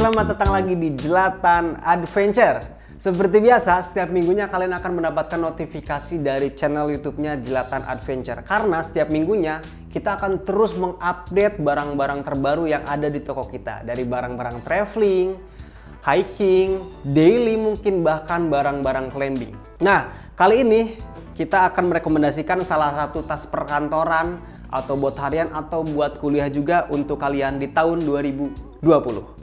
selamat datang lagi di Jelatan Adventure. Seperti biasa, setiap minggunya kalian akan mendapatkan notifikasi dari channel YouTube-nya Jelatan Adventure. Karena setiap minggunya kita akan terus mengupdate barang-barang terbaru yang ada di toko kita. Dari barang-barang traveling, hiking, daily mungkin bahkan barang-barang climbing. Nah, kali ini kita akan merekomendasikan salah satu tas perkantoran atau buat harian atau buat kuliah juga untuk kalian di tahun 2020.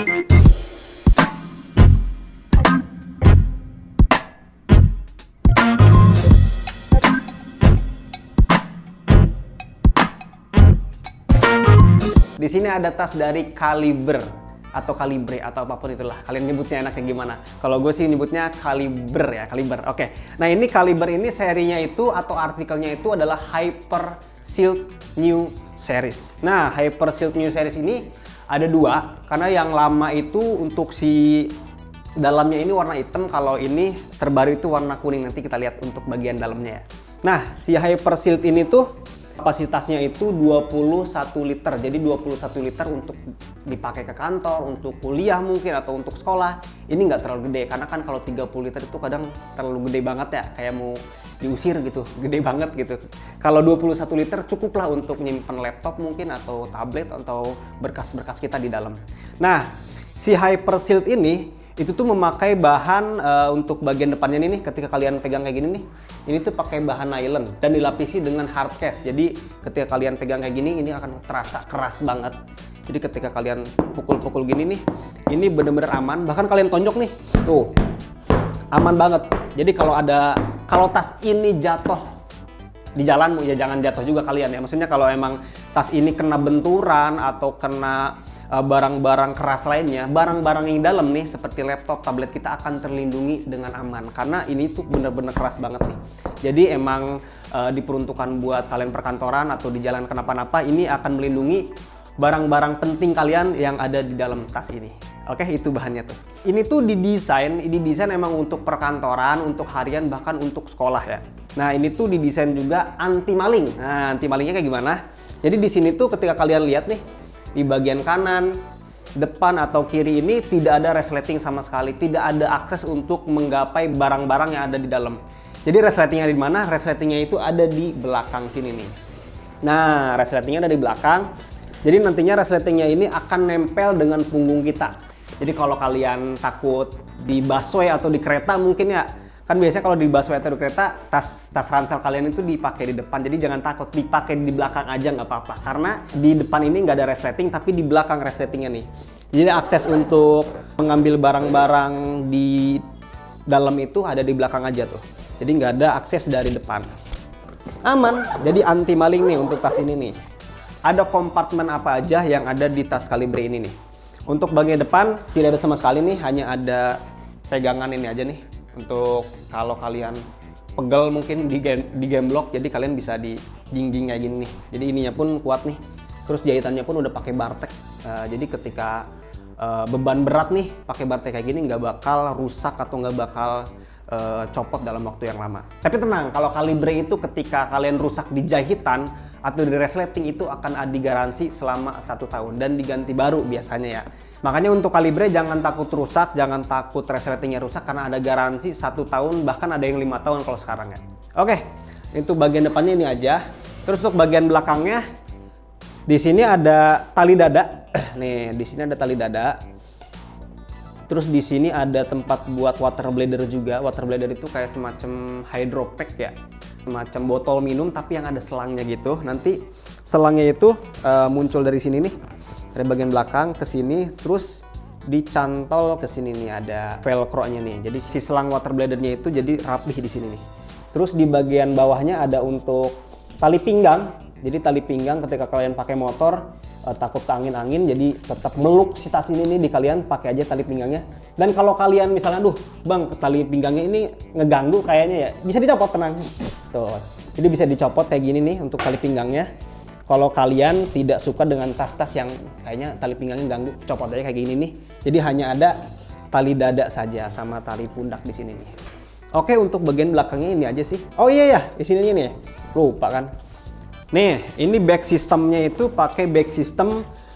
Di sini ada tas dari Caliber atau Calibre atau apapun itulah. Kalian nyebutnya enaknya gimana? Kalau gue sih nyebutnya Caliber ya, Caliber. Oke. Nah, ini Caliber ini serinya itu atau artikelnya itu adalah Hyper Shield New Series. Nah, Hyper Shield New Series ini ada dua, karena yang lama itu untuk si dalamnya ini warna hitam, kalau ini terbaru itu warna kuning. Nanti kita lihat untuk bagian dalamnya ya. Nah, si Hyper Shield ini tuh kapasitasnya itu 21 liter. Jadi 21 liter untuk dipakai ke kantor, untuk kuliah mungkin atau untuk sekolah. Ini nggak terlalu gede, karena kan kalau 30 liter itu kadang terlalu gede banget ya, kayak mau diusir gitu, gede banget gitu. Kalau 21 liter cukuplah untuk nyimpen laptop mungkin atau tablet atau berkas-berkas kita di dalam. Nah, si Hyper Shield ini itu tuh memakai bahan untuk bagian depannya ini nih, ketika kalian pegang kayak gini nih, ini tuh pakai bahan nylon dan dilapisi dengan hard case. Jadi ketika kalian pegang kayak gini, ini akan terasa keras banget. Jadi ketika kalian pukul-pukul gini nih, ini bener-bener aman. Bahkan kalian tonjok nih, tuh aman banget. Jadi kalau tas ini jatuh di jalan, ya jangan jatuh juga kalian ya. Maksudnya kalau emang tas ini kena benturan atau kena barang-barang keras lainnya, barang-barang yang dalam nih seperti laptop, tablet kita akan terlindungi dengan aman, karena ini tuh bener-bener keras banget nih. Jadi emang diperuntukkan buat kalian perkantoran atau di jalan kenapa-napa, ini akan melindungi barang-barang penting kalian yang ada di dalam tas ini. Oke, itu bahannya tuh. Ini tuh didesain emang untuk perkantoran, untuk harian, bahkan untuk sekolah ya. Nah, ini tuh didesain juga anti maling. Nah, anti malingnya kayak gimana? Jadi di sini tuh ketika kalian lihat nih, di bagian kanan, depan atau kiri ini tidak ada resleting sama sekali, tidak ada akses untuk menggapai barang-barang yang ada di dalam. Jadi resletingnya di mana? Resletingnya itu ada di belakang sini nih. Nah, resletingnya ada di belakang. Jadi nantinya resletingnya ini akan nempel dengan punggung kita. Jadi kalau kalian takut di busway atau di kereta mungkin ya, kan biasanya kalau di busway atau di kereta tas ransel kalian itu dipakai di depan. Jadi jangan takut, dipakai di belakang aja nggak apa-apa. Karena di depan ini nggak ada resleting, tapi di belakang resletingnya nih. Jadi akses untuk mengambil barang-barang di dalam itu ada di belakang aja tuh. Jadi nggak ada akses dari depan. Aman, jadi anti maling nih untuk tas ini nih. Ada kompartemen apa aja yang ada di tas Calibre ini nih. Untuk bagian depan tidak ada sama sekali nih, hanya ada pegangan ini aja nih. Untuk kalau kalian pegel mungkin di game block, jadi kalian bisa di jingjing kayak gini nih. Jadi ininya pun kuat nih. Terus jahitannya pun udah pakai bartek. Jadi ketika beban berat nih pakai bartek kayak gini nggak bakal rusak atau nggak bakal copot dalam waktu yang lama. Tapi tenang, kalau Calibre itu ketika kalian rusak di jahitan atau di resleting itu akan digaransi selama 1 tahun dan diganti baru biasanya ya. Makanya untuk Calibre jangan takut rusak, jangan takut resletingnya rusak, karena ada garansi 1 tahun, bahkan ada yang 5 tahun kalau sekarang ya. Oke, itu bagian depannya ini aja. Terus untuk bagian belakangnya, di sini ada tali dada. Nih, di sini ada tali dada. Terus di sini ada tempat buat water bladder juga. Water bladder itu kayak semacam hydropack ya, semacam botol minum tapi yang ada selangnya gitu. Nanti selangnya itu muncul dari sini nih, dari bagian belakang ke sini, terus dicantol ke sini nih, ada velcro-nya nih. Jadi si selang water bladdernya itu jadi rapih di sini nih. Terus di bagian bawahnya ada untuk tali pinggang. Jadi tali pinggang ketika kalian pakai motor takut ke angin-angin, jadi tetap meluk si tas ini nih, di kalian pakai aja tali pinggangnya. Dan kalau kalian misalnya, bang, tali pinggangnya ini ngeganggu kayaknya ya, bisa dicopot, tenang. Tuh, jadi bisa dicopot kayak gini nih untuk tali pinggangnya. Kalau kalian tidak suka dengan tas-tas yang kayaknya tali pinggangnya ganggu, copot aja kayak gini nih. Jadi hanya ada tali dada saja sama tali pundak di sini nih. Oke, untuk bagian belakangnya ini aja sih. Oh iya ya, di sini nih, lupa kan. Nih, ini back sistemnya itu pakai back sistem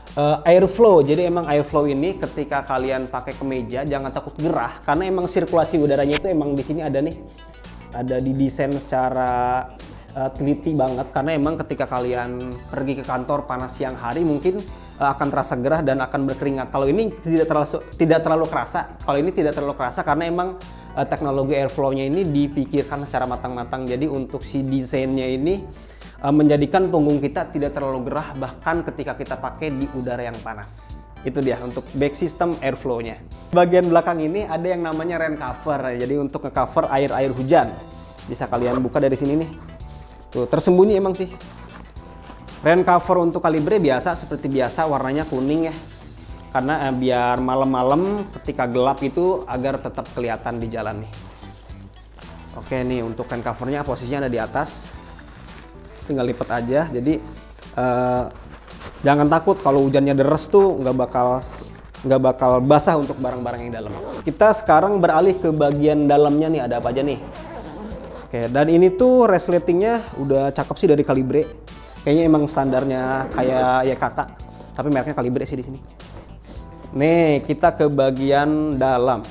airflow. Jadi emang airflow ini ketika kalian pakai kemeja jangan takut gerah, karena emang sirkulasi udaranya itu emang di sini ada nih, ada didesain secara teliti banget, karena emang ketika kalian pergi ke kantor panas siang hari mungkin akan terasa gerah dan akan berkeringat. Kalau ini tidak terlalu kerasa. Kalau ini tidak terlalu kerasa karena emang teknologi airflow-nya ini dipikirkan secara matang-matang. Jadi untuk si desainnya ini menjadikan punggung kita tidak terlalu gerah bahkan ketika kita pakai di udara yang panas. Itu dia untuk back system airflow-nya. Bagian belakang ini ada yang namanya rain cover. Jadi untuk nge-cover air hujan. Bisa kalian buka dari sini nih. Tuh, tersembunyi emang sih. Rain cover untuk Calibre biasa seperti biasa, warnanya kuning ya. Karena biar malam-malam ketika gelap itu agar tetap kelihatan di jalan nih. Oke nih, untuk rain covernya posisinya ada di atas. Tinggal lipat aja. Jadi jangan takut kalau hujannya deres tuh nggak bakal basah untuk barang-barang yang dalam. Kita sekarang beralih ke bagian dalamnya nih, ada apa aja nih. Oke, dan ini tuh resletingnya udah cakep sih dari Calibre. Kayaknya emang standarnya kayak YKK, tapi mereknya Calibre sih di sini. Nih, kita ke bagian dalam.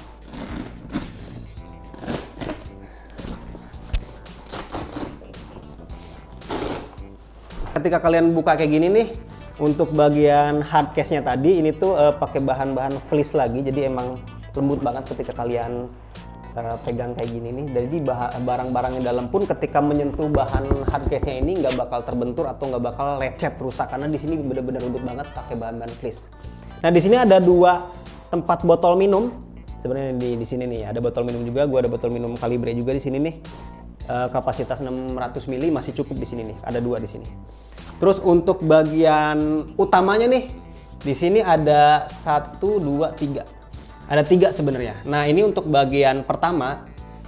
Ketika kalian buka kayak gini nih, untuk bagian hard case-nya tadi ini tuh pakai bahan-bahan fleece lagi, jadi emang lembut banget ketika kalian pegang kayak gini nih. Jadi barang-barang yang dalam pun ketika menyentuh bahan hard case-nya ini nggak bakal terbentur atau nggak bakal lecet rusak, karena di sini bener-bener lembut banget pakai bahan-bahan fleece. Nah di sini ada dua tempat botol minum. Sebenarnya di sini nih ada botol minum juga. Gua ada botol minum Calibre juga di sini nih. Kapasitas 600 ml masih cukup di sini nih. Ada dua di sini. Terus untuk bagian utamanya nih, di sini ada 1, 2, 3. Ada 3 sebenarnya. Nah ini untuk bagian pertama,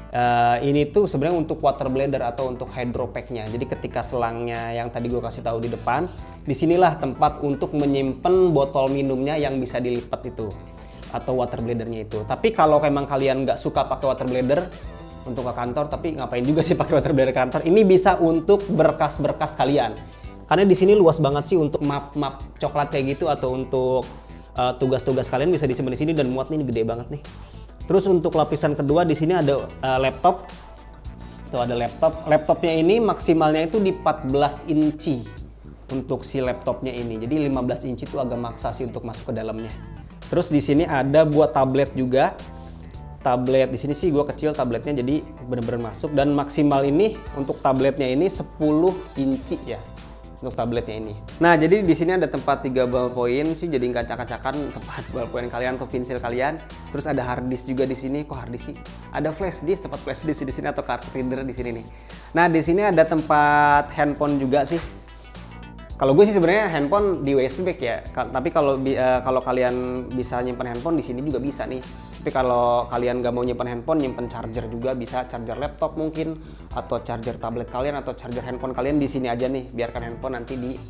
ini tuh sebenarnya untuk water bladder atau untuk hydropack-nya. Jadi ketika selangnya yang tadi gue kasih tahu di depan, disinilah tempat untuk menyimpan botol minumnya yang bisa dilipat itu, atau water bladder-nya itu. Tapi kalau memang kalian nggak suka pakai water bladder untuk ke kantor, tapi ngapain juga sih pakai water bladder kantor? Ini bisa untuk berkas-berkas kalian. Karena di sini luas banget sih untuk map-map coklat kayak gitu, atau untuk tugas-tugas kalian bisa disimpan di sini, dan muat nih gede banget nih. Terus untuk lapisan kedua di sini ada laptop. Tuh ada laptop. Laptopnya ini maksimalnya itu di 14 inci untuk si laptopnya ini. Jadi 15 inci itu agak maksa sih untuk masuk ke dalamnya. Terus di sini ada buat tablet juga. Tablet di sini sih gua kecil tabletnya, jadi bener-bener masuk. Dan maksimal ini untuk tabletnya ini 10 inci ya. Untuk tabletnya ini. Nah, jadi di sini ada tempat 3 ballpoint sih, jadi nggak acak-acakan tempat ballpoint kalian atau pensil kalian. Terus ada hard disk juga di sini. Kok hard disk sih? Ada flash disk, tempat flash disk di sini, atau card reader di sini nih. Nah, di sini ada tempat handphone juga sih. Kalau gue sih sebenarnya handphone di USB ya. Tapi kalau kalian bisa nyimpan handphone di sini juga bisa nih. Tapi kalau kalian nggak mau nyimpan handphone, nyimpan charger juga bisa, charger laptop mungkin, atau charger tablet kalian, atau charger handphone kalian di sini aja nih. Biarkan handphone nanti di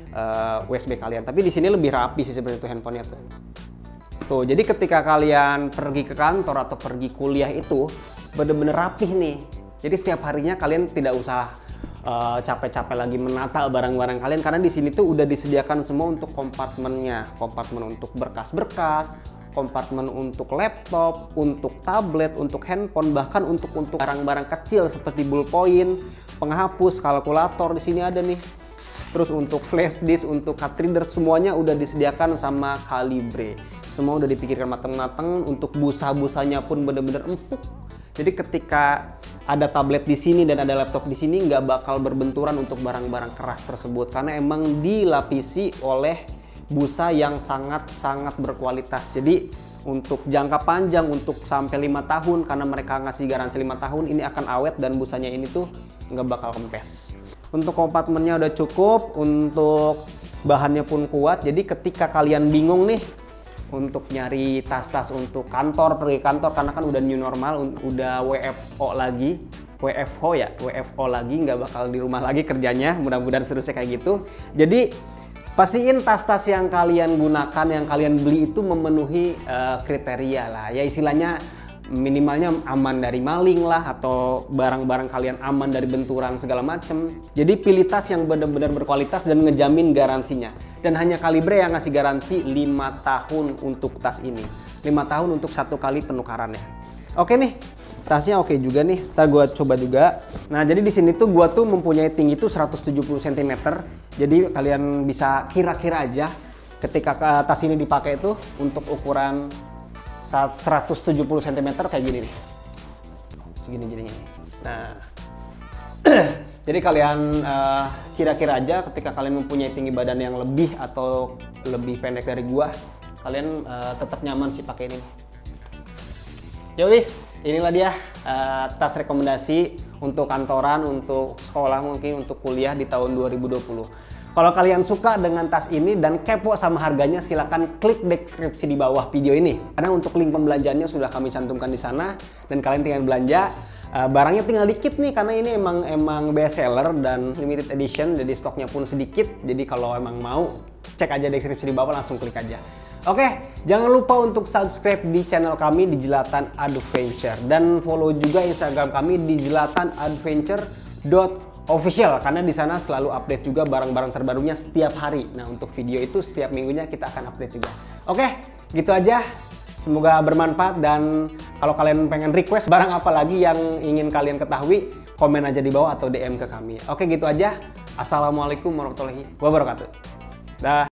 USB kalian. Tapi di sini lebih rapi sih sebenarnya tuh handphonenya tuh. Tuh, jadi ketika kalian pergi ke kantor atau pergi kuliah itu bener-bener rapih nih. Jadi setiap harinya kalian tidak usah capek-capek lagi menata barang-barang kalian, karena di sini tuh udah disediakan semua untuk kompartemennya. Kompartemen untuk berkas-berkas, kompartemen untuk laptop, untuk tablet, untuk handphone, bahkan untuk barang-barang kecil seperti ballpoint, penghapus, kalkulator di sini ada nih. Terus untuk flash disk, untuk card reader, semuanya udah disediakan sama Calibre. Semua udah dipikirkan matang-matang. Untuk busa-busanya pun bener-bener empuk. Jadi ketika ada tablet di sini dan ada laptop di sini, nggak bakal berbenturan untuk barang-barang keras tersebut, karena emang dilapisi oleh busa yang sangat-sangat berkualitas. Jadi untuk jangka panjang, untuk sampai 5 tahun, karena mereka ngasih garansi 5 tahun, ini akan awet dan busanya ini tuh nggak bakal kempes. Untuk kompartemennya udah cukup, untuk bahannya pun kuat. Jadi ketika kalian bingung nih untuk nyari tas-tas untuk kantor, pergi kantor, karena kan udah new normal, udah WFO lagi, WFO lagi, nggak bakal di rumah lagi kerjanya, mudah-mudahan seterusnya kayak gitu. Jadi pastiin tas-tas yang kalian gunakan, yang kalian beli itu memenuhi kriteria lah, ya istilahnya minimalnya aman dari maling lah, atau barang-barang kalian aman dari benturan segala macem. Jadi pilih tas yang benar-benar berkualitas dan ngejamin garansinya. Dan hanya Calibre yang ngasih garansi 5 tahun untuk tas ini. 5 tahun untuk 1 kali penukarannya. Oke nih, tasnya oke juga nih. Ntar gue coba juga. Nah, jadi di sini tuh gue tuh mempunyai tinggi tuh 170 cm. Jadi kalian bisa kira-kira aja ketika tas ini dipakai tuh untuk ukuran 170 cm kayak gini nih. Segini jadinya nih. Nah, jadi kalian kira-kira aja ketika kalian mempunyai tinggi badan yang lebih atau lebih pendek dari gua, kalian tetap nyaman sih pakai ini. Yowis, inilah dia tas rekomendasi untuk kantoran, untuk sekolah, mungkin untuk kuliah di tahun 2020. Kalau kalian suka dengan tas ini dan kepo sama harganya, silahkan klik deskripsi di bawah video ini. Karena untuk link pembelanjaannya sudah kami cantumkan di sana dan kalian tinggal belanja. Barangnya tinggal dikit nih karena ini emang best seller dan limited edition, jadi stoknya pun sedikit. Jadi kalau emang mau, cek aja deskripsi di bawah, langsung klik aja. Oke, jangan lupa untuk subscribe di channel kami di Jelatan Adventure dan follow juga Instagram kami di jelatanadventure.official karena di sana selalu update juga barang-barang terbarunya setiap hari. Nah, untuk video itu setiap minggunya kita akan update juga. Oke, gitu aja. Semoga bermanfaat dan kalau kalian pengen request barang apa lagi yang ingin kalian ketahui, komen aja di bawah atau DM ke kami. Oke, gitu aja. Assalamualaikum warahmatullahi wabarakatuh. Dah.